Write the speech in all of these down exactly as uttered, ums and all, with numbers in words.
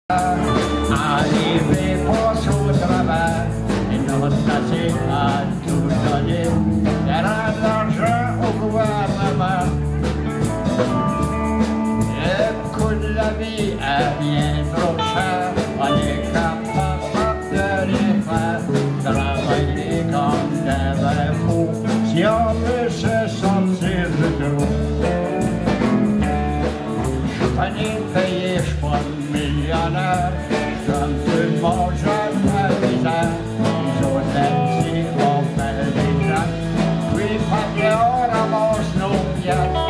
Arrivé pour son travail, et non assez à tout donner, elle a de l'argent au gouvernement. Le coût de la vie est bien trop cher, on est capable de les faire, travailler comme des vrais fous, si on veut se sortir de trou. Tanné payé, je suis pas millionnaire, comme tout le monde, j'aime la misère. Ils ont dit, on fait les gens, puis pas on ramasse nos pièces.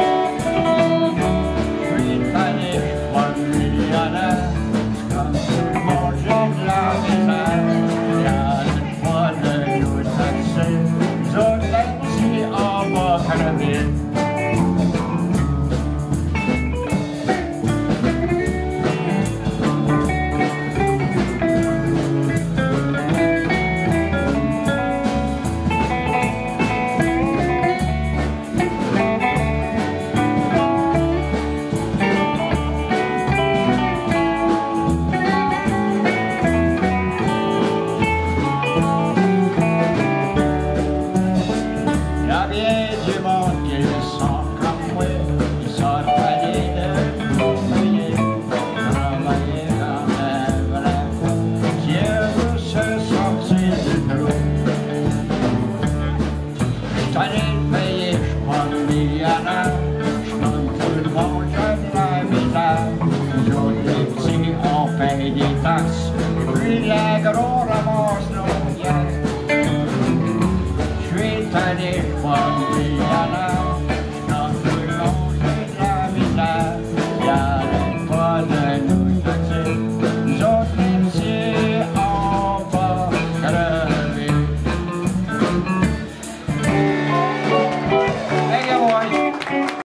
Je suis tanné, je suis pas millionnaire, comme tout le monde, j'aime la misère. Y'arrête pas de nous taxer, ils ont dit, on va crever. Du monde qui sont comme moi, ils sont payés de travailler, travailler comme un vrai fou, qui veut se sortir du trou. Je tanné de payer, je suis pas millionnaire, je comme tout le monde, j'aime la misère. Nous autres les petits, on paye des taxes, et puis les gros